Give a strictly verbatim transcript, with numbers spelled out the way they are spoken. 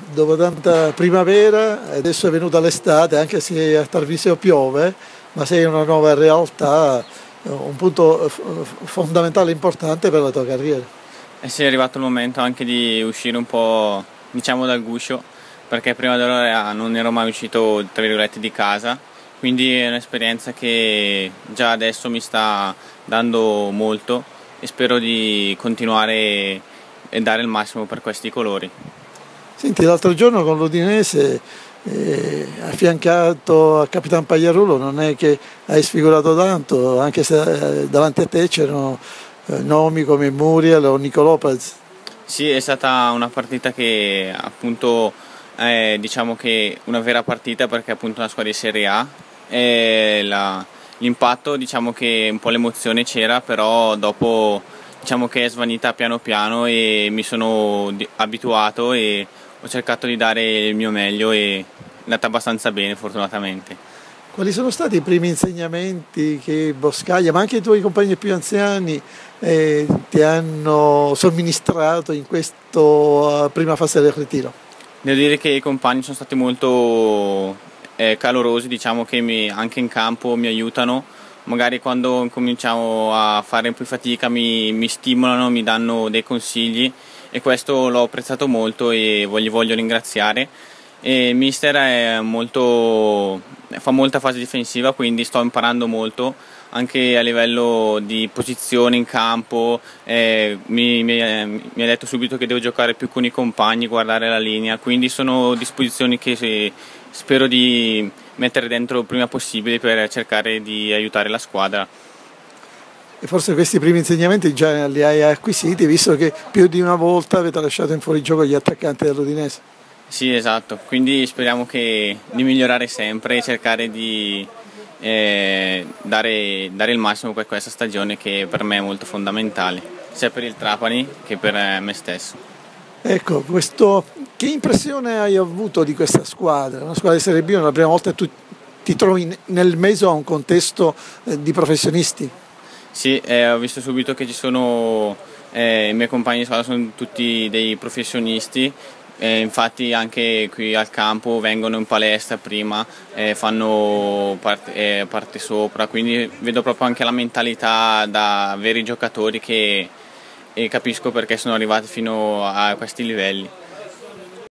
dopo tanta primavera, adesso è venuta l'estate, anche se a Tarvisio piove, ma sei una nuova realtà, un punto fondamentale e importante per la tua carriera. E sì, è arrivato il momento anche di uscire un po', diciamo, dal guscio, perché prima d'ora non ero mai uscito, tra virgolette, di casa, quindi è un'esperienza che già adesso mi sta dando molto e spero di continuare e dare il massimo per questi colori. Senti, l'altro giorno con l'Udinese, eh, affiancato a Capitan Pagliarulo, non è che hai sfigurato tanto, anche se eh, davanti a te c'erano eh, nomi come Muriel o Nico Lopez. Sì, è stata una partita che appunto è, diciamo che una vera partita, perché è appunto una squadra di Serie A e l'impatto, diciamo che un po' l'emozione c'era, però dopo diciamo che è svanita piano piano e mi sono abituato e ho cercato di dare il mio meglio e è andata abbastanza bene, fortunatamente. Quali sono stati i primi insegnamenti che Boscaglia, ma anche i tuoi compagni più anziani, eh, ti hanno somministrato in questa uh, prima fase del ritiro? Devo dire che i compagni sono stati molto eh, calorosi, diciamo che mi, anche in campo mi aiutano. Magari quando cominciamo a fare un po' fatica mi, mi stimolano, mi danno dei consigli e questo l'ho apprezzato molto e voglio, voglio ringraziare. E il mister è molto, fa molta fase difensiva, quindi sto imparando molto anche a livello di posizione in campo. Eh, mi, mi, mi ha detto subito che devo giocare più con i compagni, guardare la linea, quindi sono disposizioni che se, spero di mettere dentro il prima possibile per cercare di aiutare la squadra. E forse questi primi insegnamenti già li hai acquisiti, visto che più di una volta avete lasciato in fuorigioco gli attaccanti dell'Udinese. Sì, esatto, quindi speriamo che, di migliorare sempre e cercare di eh, dare, dare il massimo per questa stagione, che per me è molto fondamentale, sia per il Trapani che per me stesso. Ecco, questo, che impressione hai avuto di questa squadra? Una squadra di Serie B, è la prima volta che tu ti trovi nel mezzo a un contesto eh, di professionisti? Sì, eh, ho visto subito che ci sono, eh, i miei compagni di squadra sono tutti dei professionisti. Eh, infatti anche qui al campo vengono in palestra prima, eh, fanno parte, eh, parte sopra, quindi vedo proprio anche la mentalità da veri giocatori che, e capisco perché sono arrivati fino a questi livelli.